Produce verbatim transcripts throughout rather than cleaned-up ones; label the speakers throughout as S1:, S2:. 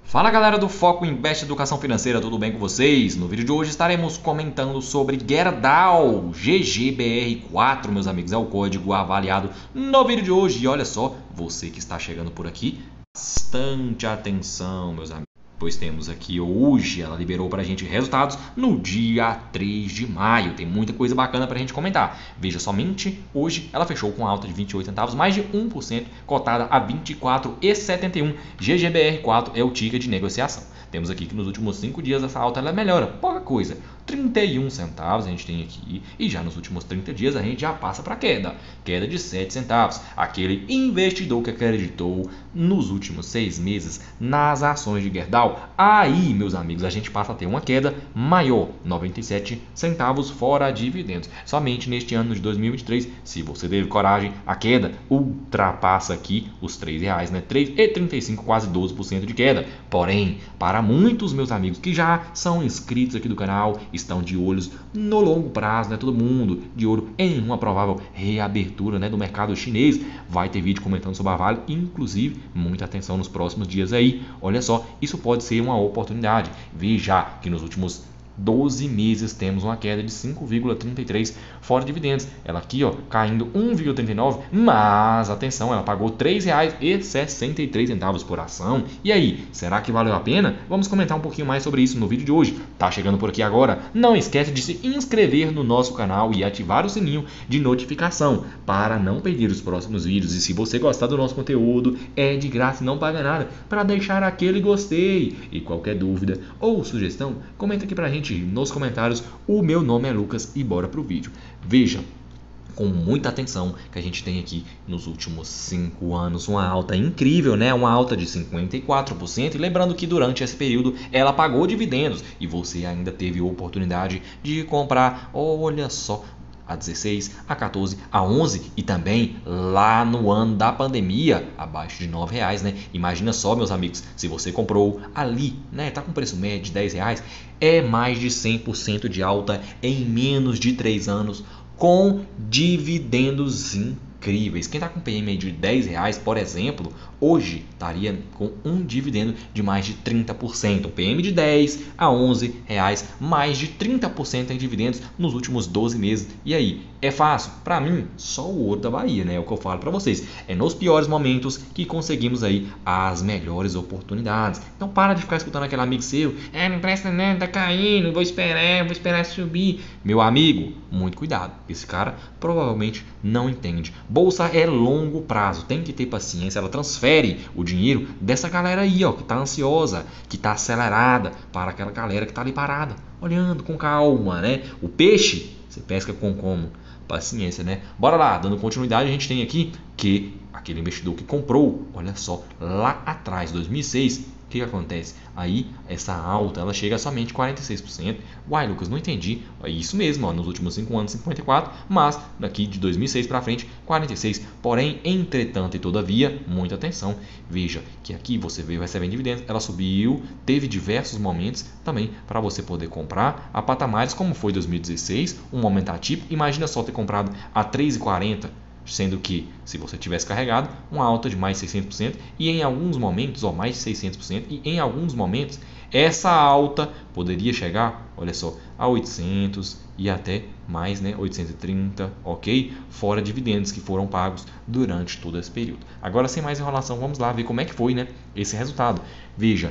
S1: Fala galera do Foco Invest Educação Financeira, tudo bem com vocês? No vídeo de hoje estaremos comentando sobre Gerdau G G B R quatro, meus amigos, é o código avaliado no vídeo de hoje. E olha só, você que está chegando por aqui, bastante atenção, meus amigos, pois temos aqui hoje, ela liberou para a gente resultados no dia três de maio. Tem muita coisa bacana para a gente comentar. Veja somente, hoje ela fechou com alta de vinte e oito centavos, mais de um por cento, cotada a vinte e quatro reais e setenta e um centavos. G G B R quatro é o ticker de negociação. Temos aqui que nos últimos cinco dias essa alta ela melhora, pouca coisa, trinta e um centavos a gente tem aqui, e já nos últimos trinta dias a gente já passa para queda, queda de sete centavos. Aquele investidor que acreditou nos últimos seis meses nas ações de Gerdau, aí, meus amigos, a gente passa a ter uma queda maior, noventa e sete centavos fora dividendos. Somente neste ano de dois mil e vinte e três, se você teve coragem, a queda ultrapassa aqui os três reais, né? três reais e trinta e cinco centavos, quase doze por cento de queda. Porém, para muitos meus amigos que já são inscritos aqui do canal, estão de olhos no longo prazo, né? Todo mundo de olho em uma provável reabertura, né, do mercado chinês. Vai ter vídeo comentando sobre a Vale, inclusive, muita atenção nos próximos dias aí. Olha só, isso pode ser uma oportunidade. Veja que nos últimos doze meses temos uma queda de cinco vírgula trinta e três fora dividendos. Ela aqui, ó, caindo um vírgula trinta e nove, mas atenção, ela pagou três reais e sessenta e três centavos por ação. E aí, será que valeu a pena? Vamos comentar um pouquinho mais sobre isso no vídeo de hoje. Tá chegando por aqui agora? Não esquece de se inscrever no nosso canal e ativar o sininho de notificação para não perder os próximos vídeos. E se você gostar do nosso conteúdo, é de graça e não paga nada, para deixar aquele gostei. E qualquer dúvida ou sugestão, comenta aqui pra gente nos comentários. O meu nome é Lucas e bora pro vídeo. Veja com muita atenção que a gente tem aqui nos últimos cinco anos uma alta incrível, né? Uma alta de cinquenta e quatro por cento, e lembrando que durante esse período ela pagou dividendos e você ainda teve a oportunidade de comprar, olha só, a dezesseis, a quatorze, a onze e também lá no ano da pandemia, abaixo de nove reais, né? Imagina só, meus amigos, se você comprou ali, né? Tá com preço médio de dez reais, é mais de cem por cento de alta em menos de três anos, com dividendos incríveis. Quem está com P M aí de dez reais, por exemplo, hoje estaria com um dividendo de mais de trinta por cento. P M de dez a onze reais, mais de trinta por cento em dividendos nos últimos doze meses. E aí, é fácil? Para mim, só o ouro da Bahia, né? É o que eu falo para vocês. É nos piores momentos que conseguimos aí as melhores oportunidades. Então para de ficar escutando aquele amigo seu, é, não presta nada, tá caindo, vou esperar, vou esperar subir. Meu amigo, muito cuidado. Esse cara provavelmente não entende. Bolsa é longo prazo, tem que ter paciência. Ela transfere o dinheiro dessa galera aí, ó, que tá ansiosa, que tá acelerada, para aquela galera que tá ali parada, olhando com calma, né? O peixe, você pesca com como? Paciência, né? Bora lá, dando continuidade, a gente tem aqui que aquele investidor que comprou, olha só, lá atrás, dois mil e seis, o que, que acontece? Aí, essa alta, ela chega a somente quarenta e seis por cento. Uai, Lucas, não entendi. É isso mesmo, ó, nos últimos cinco anos, cinquenta e quatro, mas daqui de dois mil e seis para frente, quarenta e seis. Porém, entretanto e todavia, muita atenção. Veja que aqui você veio recebendo dividendos, ela subiu, teve diversos momentos também para você poder comprar a patamares, como foi dois mil e dezesseis, um momento atípico. Imagina só ter comprado a três reais e quarenta centavos, sendo que, se você tivesse carregado, uma alta de mais de seiscentos por cento, e em alguns momentos, ou mais de seiscentos por cento, e em alguns momentos, essa alta poderia chegar, olha só, a oitocentos e até mais, né, oitocentos e trinta, ok? Fora dividendos que foram pagos durante todo esse período. Agora, sem mais enrolação, vamos lá ver como é que foi, né, esse resultado. Veja,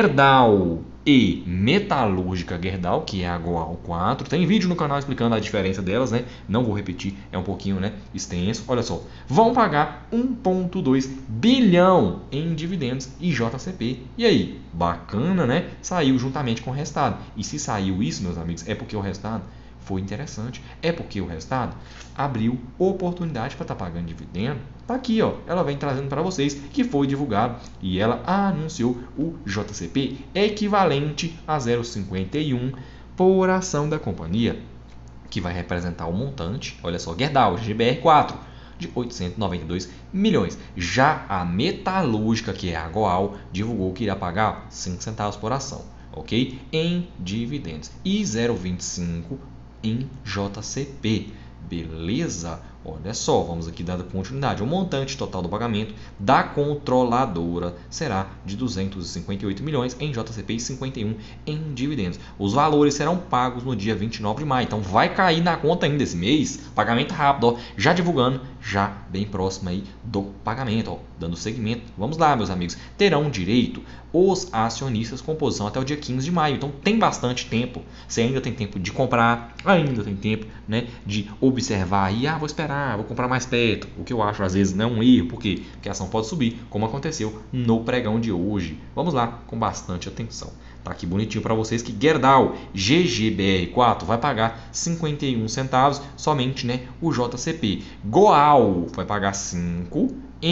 S1: Gerdau e Metalúrgica Gerdau, que é a Goal quatro, tem vídeo no canal explicando a diferença delas, né? Não vou repetir, é um pouquinho, né, extenso. Olha só, vão pagar um vírgula dois bilhão em dividendos e J C P. E aí, bacana, né? Saiu juntamente com o resultado. E se saiu isso, meus amigos, é porque o resultado foi interessante, é porque o resultado abriu oportunidade para estar tá pagando dividendo. Tá aqui, ó, ela vem trazendo para vocês que foi divulgado e ela anunciou o J C P equivalente a zero vírgula cinquenta e um por ação da companhia, que vai representar o montante, olha só, Gerdau G G B R quatro, de oitocentos e noventa e dois milhões. Já a Metalúrgica, que é a Goal, divulgou que irá pagar cinco centavos por ação, ok? Em dividendos, e zero vírgula vinte e cinco em J C P. Beleza? Olha só, vamos aqui dando continuidade. O montante total do pagamento da controladora será de duzentos e cinquenta e oito milhões em J C P e cinquenta e um em dividendos. Os valores serão pagos no dia vinte e nove de maio. Então vai cair na conta ainda esse mês. Pagamento rápido, ó, já divulgando, já bem próximo aí do pagamento, ó, dando seguimento. Vamos lá, meus amigos. Terão direito os acionistas com posição até o dia quinze de maio. Então tem bastante tempo. Você ainda tem tempo de comprar, ainda tem tempo, né, de observar e ah, vou esperar, vou comprar mais perto. O que eu acho às vezes não é um erro, por quê? Porque a ação pode subir, como aconteceu no pregão de hoje. Vamos lá, com bastante atenção. Tá aqui bonitinho para vocês que Gerdau G G B R quatro vai pagar cinquenta e um centavos somente, né, o J C P. Goal vai pagar cinco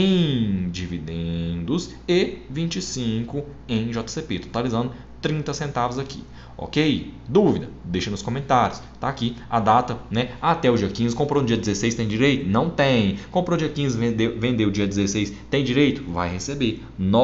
S1: em dividendos e vinte e cinco em J C P, totalizando trinta centavos aqui. Ok? Dúvida? Deixa nos comentários. Tá aqui a data, né? Até o dia quinze. Comprou no dia dezesseis, tem direito? Não tem. Comprou dia quinze, vendeu, vendeu dia dezesseis, tem direito? Vai receber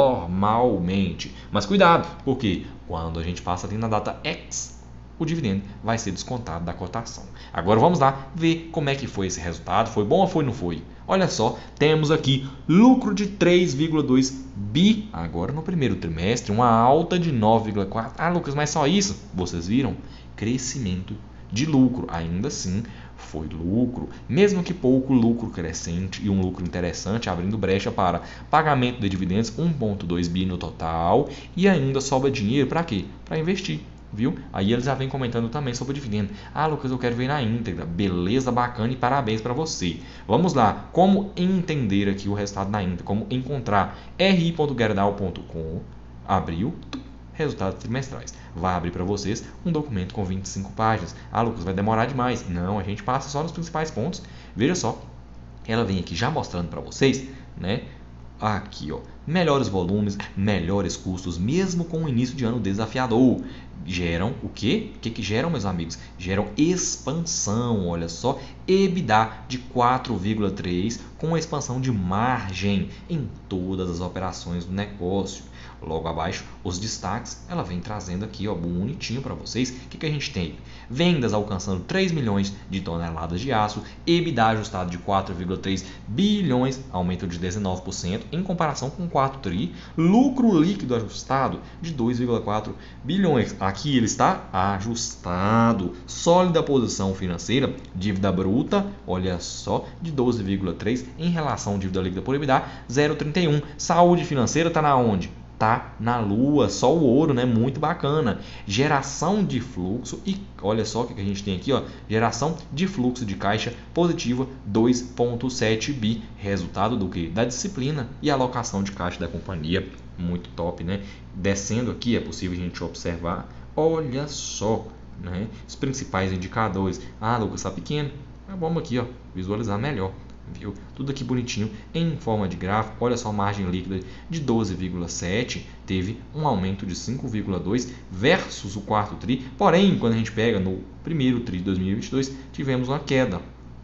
S1: normalmente. Mas cuidado, porque quando a gente passa ali na data X, o dividendo vai ser descontado da cotação. Agora vamos lá ver como é que foi esse resultado. Foi bom ou foi não foi? Olha só, temos aqui lucro de três vírgula dois bi agora no primeiro trimestre, uma alta de nove vírgula quatro. Ah, Lucas, mas só isso? Vocês viram? Crescimento de lucro. Ainda assim, foi lucro, mesmo que pouco, lucro crescente e um lucro interessante, abrindo brecha para pagamento de dividendos, um vírgula dois bi no total, e ainda sobra dinheiro para quê? Para investir. Viu? Aí eles já vêm comentando também sobre o dividendo. Ah, Lucas, eu quero ver na íntegra. Beleza, bacana e parabéns para você. Vamos lá. Como entender aqui o resultado na íntegra? Como encontrar? r i ponto gerdau ponto com, abriu, resultados trimestrais. Vai abrir para vocês um documento com vinte e cinco páginas. Ah, Lucas, vai demorar demais. Não, a gente passa só nos principais pontos. Veja só. Ela vem aqui já mostrando para vocês, né? Aqui, ó, melhores volumes, melhores custos, mesmo com o início de ano desafiador. Geram o quê? O que que geram, meus amigos? Geram expansão, olha só, EBITDA de quatro vírgula três com expansão de margem em todas as operações do negócio. Logo abaixo, os destaques, ela vem trazendo aqui, ó, bonitinho para vocês. O que que a gente tem? Vendas alcançando três milhões de toneladas de aço, EBITDA ajustado de quatro vírgula três bilhões, aumento de dezenove por cento em comparação com quatro tri, lucro líquido ajustado de dois vírgula quatro bilhões. Aqui ele está ajustado. Sólida posição financeira, dívida bruta, olha só, de doze vírgula três em relação à dívida líquida por EBITDA, zero vírgula trinta e um. Saúde financeira está na onde? Tá na lua, só o ouro, né? Muito bacana. Geração de fluxo e olha só o que a gente tem aqui, ó, geração de fluxo de caixa positiva dois vírgula sete bi, resultado do que? Da disciplina e alocação de caixa da companhia, muito top, né? Descendo aqui é possível a gente observar, olha só, né? Os principais indicadores. Ah, Lucas, está pequeno. Mas vamos aqui, ó, visualizar melhor. Viu? Tudo aqui bonitinho em forma de gráfico. Olha só, a margem líquida de doze vírgula sete teve um aumento de cinco vírgula dois versus o quarto tri. Porém, quando a gente pega no primeiro tri de dois mil e vinte e dois, tivemos uma queda.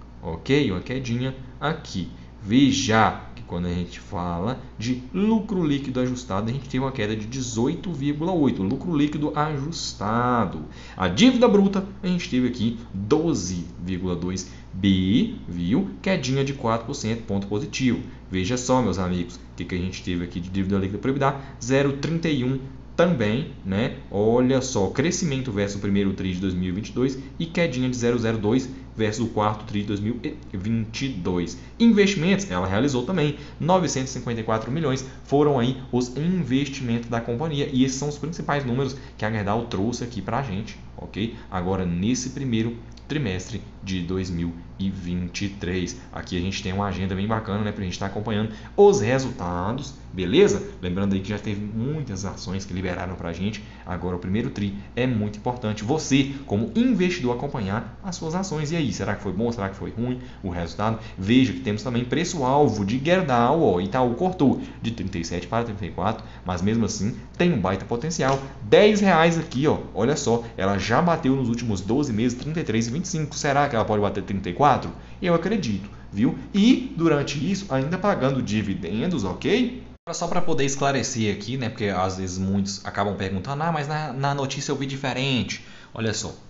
S1: Ok? Uma quedinha aqui. Veja que quando a gente fala de lucro líquido ajustado, a gente teve uma queda de dezoito vírgula oito. Lucro líquido ajustado. A dívida bruta, a gente teve aqui doze vírgula dois bi, viu? Quedinha de quatro por cento, ponto positivo. Veja só, meus amigos, o que, que a gente teve aqui de dívida líquida por EBITDA, zero vírgula trinta e um também, né? Olha só, crescimento versus o primeiro tri de dois mil e vinte e dois e quedinha de zero vírgula zero dois versus o quarto tri de dois mil e vinte e dois. Investimentos, ela realizou também novecentos e cinquenta e quatro milhões, foram aí os investimentos da companhia e esses são os principais números que a Gerdau trouxe aqui para a gente, ok? Agora nesse primeiro trimestre de dois mil e vinte e três. Aqui a gente tem uma agenda bem bacana, né, para a gente estar acompanhando os resultados, beleza? Lembrando aí que já teve muitas ações que liberaram para a gente. Agora o primeiro tri é muito importante você, como investidor, acompanhar as suas ações. E aí, será que foi bom? Será que foi ruim o resultado? Veja que temos também preço-alvo de Gerdau, ó, Itaú cortou de trinta e sete para trinta e quatro, mas mesmo assim tem um baita potencial. dez reais aqui, ó, olha só, ela já bateu nos últimos doze meses trinta e três e vinte e cinco. Será que ela pode bater trinta e quatro? Eu acredito, viu? E durante isso ainda pagando dividendos, ok? Só para poder esclarecer aqui, né? Porque às vezes muitos acabam perguntando, ah, mas na, na notícia eu vi diferente. Olha só,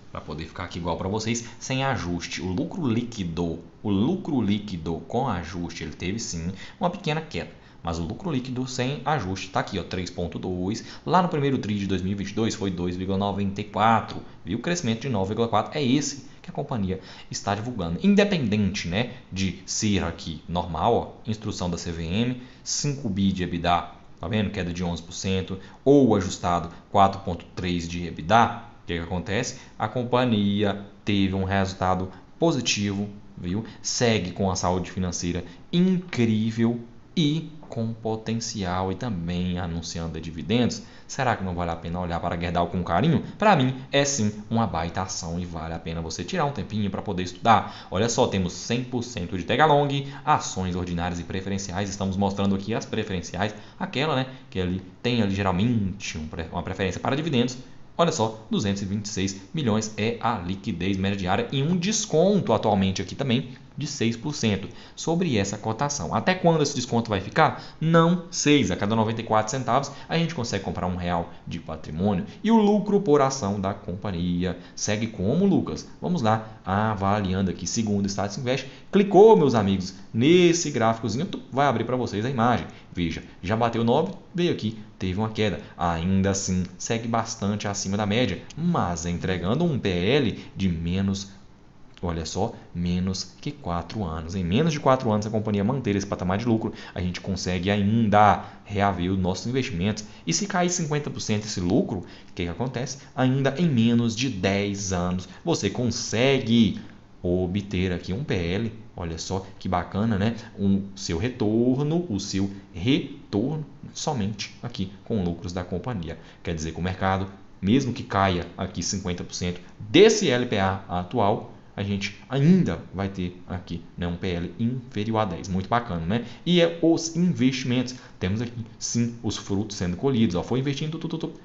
S1: para poder ficar aqui igual para vocês, sem ajuste. O lucro líquido, o lucro líquido com ajuste, ele teve sim uma pequena queda. Mas o lucro líquido sem ajuste está aqui, ó, três vírgula dois. Lá no primeiro tri de dois mil e vinte e dois foi dois vírgula noventa e quatro. Viu? O crescimento de nove vírgula quatro é esse que a companhia está divulgando. Independente, né, de ser aqui normal, ó, instrução da C V M, cinco bi de EBITDA, tá vendo? Queda de onze por cento, ou ajustado quatro vírgula três de EBITDA. O que, que acontece? A companhia teve um resultado positivo, viu? Segue com a saúde financeira incrível e com potencial e também anunciando dividendos. Será que não vale a pena olhar para a Gerdau com carinho? Para mim é sim uma baita ação e vale a pena você tirar um tempinho para poder estudar. Olha só, temos cem por cento de Tagalong, ações ordinárias e preferenciais. Estamos mostrando aqui as preferenciais, aquela, né, que ali tem ali geralmente uma preferência para dividendos. Olha só, duzentos e vinte e seis milhões é a liquidez média diária e um desconto atualmente aqui também de seis por cento sobre essa cotação. Até quando esse desconto vai ficar? Não sei. A cada noventa e quatro centavos a gente consegue comprar um real de patrimônio. E o lucro por ação da companhia segue como, Lucas? Vamos lá, avaliando aqui segundo o Status Invest. Clicou, meus amigos, nesse gráficozinho, vai abrir para vocês a imagem. Veja, já bateu nove, veio aqui, teve uma queda. Ainda assim, segue bastante acima da média, mas entregando um P L de menos, olha só, menos que quatro anos. Em menos de quatro anos, a companhia manter esse patamar de lucro, a gente consegue ainda reaver os nossos investimentos. E se cair cinquenta por cento esse lucro, o que, que acontece? Ainda em menos de dez anos, você consegue obter aqui um P L, olha só que bacana, né? O seu retorno, o seu retorno somente aqui com lucros da companhia. Quer dizer que o mercado, mesmo que caia aqui cinquenta por cento desse L P A atual, a gente ainda vai ter aqui, né, um P L inferior a dez. Muito bacana, né? E é os investimentos. Temos aqui, sim, os frutos sendo colhidos. Ó, foi investindo tudo, tudo.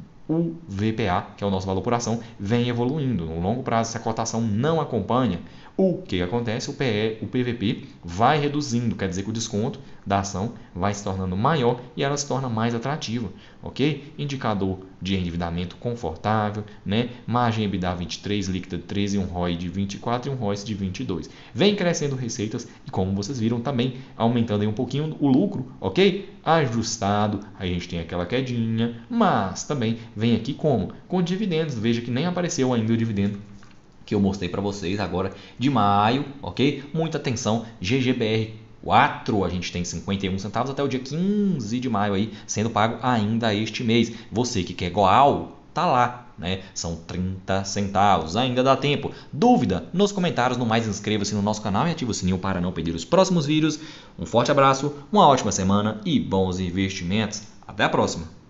S1: O V P A, que é o nosso valor por ação, vem evoluindo. No longo prazo, se a cotação não acompanha, o que acontece? O P E, o P V P vai reduzindo, quer dizer que o desconto da ação vai se tornando maior e ela se torna mais atrativa, ok? Indicador de endividamento confortável, né? Margem EBITDA vinte e três, líquida de treze, um R O I de vinte e quatro e um R O I C de vinte e dois. Vem crescendo receitas e, como vocês viram, também aumentando aí um pouquinho o lucro, ok? Ajustado, aí a gente tem aquela quedinha, mas também vem aqui como? Com dividendos. Veja que nem apareceu ainda o dividendo que eu mostrei para vocês agora de maio, ok? Muita atenção, G G B R quatro, a gente tem cinquenta e um centavos até o dia quinze de maio aí, sendo pago ainda este mês. Você que quer Goal, tá lá, né? São trinta centavos, ainda dá tempo. Dúvida? Nos comentários. No mais, inscreva-se no nosso canal e ative o sininho para não perder os próximos vídeos. Um forte abraço, uma ótima semana e bons investimentos. Até a próxima!